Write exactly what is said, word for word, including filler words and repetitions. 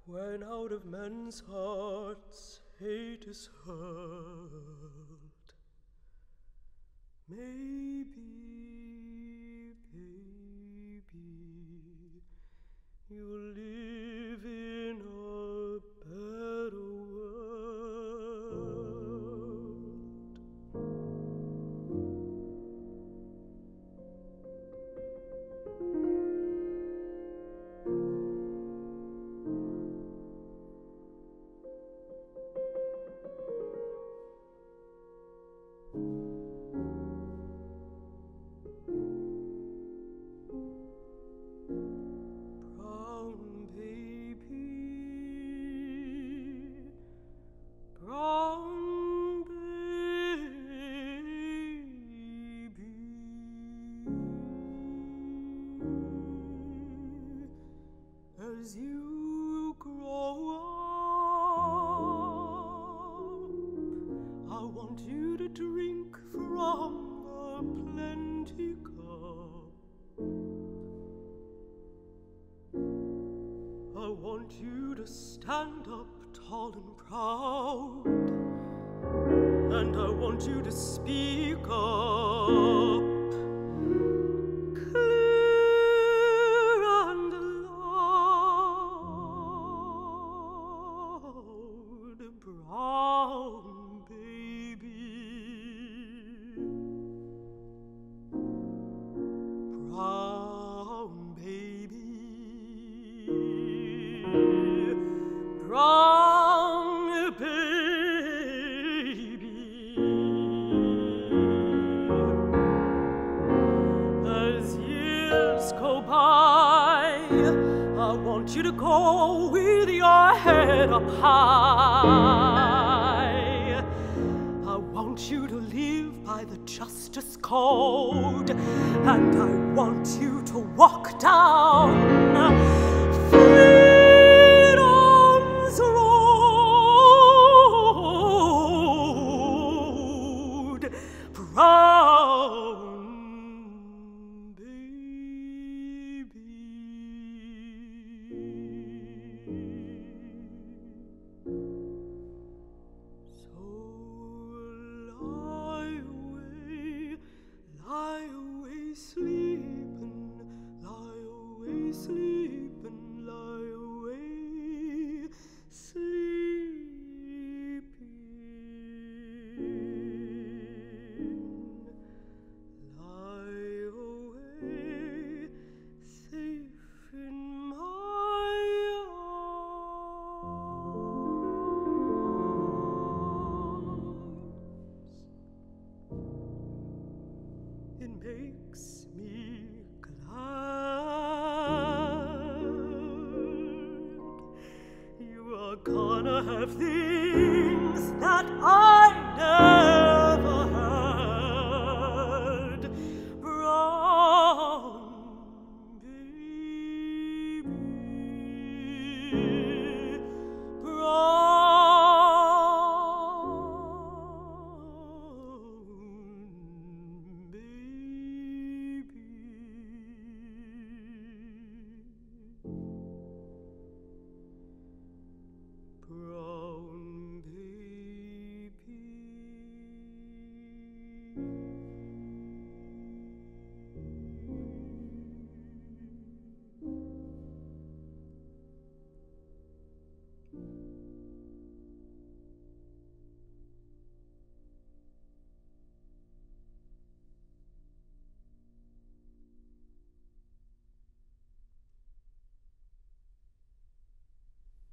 When out of men's hearts hate is hurled, maybe, baby, you'll live in a better world. Brown baby, brown baby, as you grow up, I want you to drink from a plenty cup. I want you to stand up tall and proud, and I want you to speak up clear and loud. Brown baby, brown baby, brown baby, as years go by, I want you to go with your head up high. I want you to live by the justice code, and I want you to walk down freedom's road. Brown baby, so lie away, lie away sleeping, lie away sleeping, lie away sleeping, lie away safe in my arms. It makes me glad you are gonna have things that I never